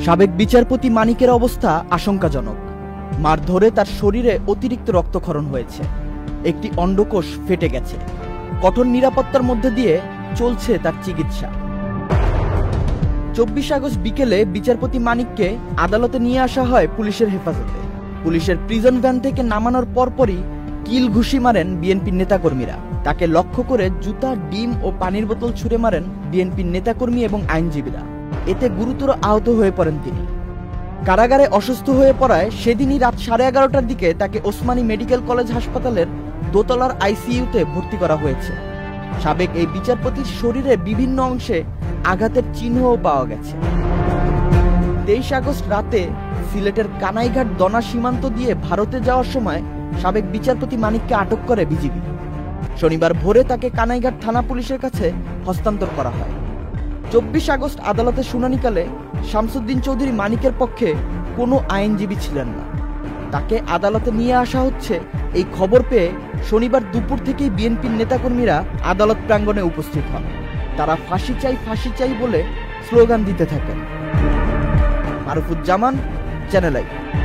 সাবেক বিচারপতি মানিকের অবস্থা আশঙ্কাজনক। মারধরে তার শরীরে অতিরিক্ত রক্তক্ষরণ হয়েছে, একটি অন্ডকোষ ফেটে গেছে। কঠোর নিরাপত্তার মধ্যে দিয়ে চলছে তার চিকিৎসা। 24 আগস্ট বিকেলে বিচারপতি মানিককে আদালতে নিয়ে আসা হয় পুলিশের হেফাজতে। পুলিশের প্রিজন ভ্যান থেকে নামানোর পরপরই কিল ঘুষি মারেন বিএনপির নেতাকর্মীরা। তাকে লক্ষ্য করে জুতা, ডিম ও পানির বোতল ছুড়ে মারেন বিএনপির নেতাকর্মী এবং আইনজীবীরা। এতে গুরুতর আহত হয়ে পড়েন তিনি। কারাগারে অসুস্থ হয়ে পড়ায় সেদিনই রাত 11:30টার দিকে তাকে ওসমানী মেডিকেল কলেজ হাসপাতালের দোতলার আইসিইউতে ভর্তি করা হয়েছে। সাবেক এই বিচারপতির শরীরে বিভিন্ন অংশে আঘাতের চিহ্নও পাওয়া গেছে। 23 আগস্ট রাতে সিলেটের কানাইঘাট দনা সীমান্ত দিয়ে ভারতে যাওয়ার সময় সাবেক বিচারপতি মানিককে আটক করে বিজিবি। শনিবার ভোরে তাকে কানাইঘাট থানা পুলিশের কাছে হস্তান্তর করা হয়। 24 আগস্ট আদালতে শুনানিকালে শামসুদ্দিন চৌধুরী মানিকের পক্ষে কোনো আইনজীবী ছিলেন না। তাকে আদালতে নিয়ে আসা হচ্ছে এই খবর পেয়ে শনিবার দুপুর থেকেই বিএনপির নেতাকর্মীরা আদালত প্রাঙ্গণে উপস্থিত হন। তারা ফাঁসি চাই বলে স্লোগান দিতে থাকেন। Marufuzzaman, channel I.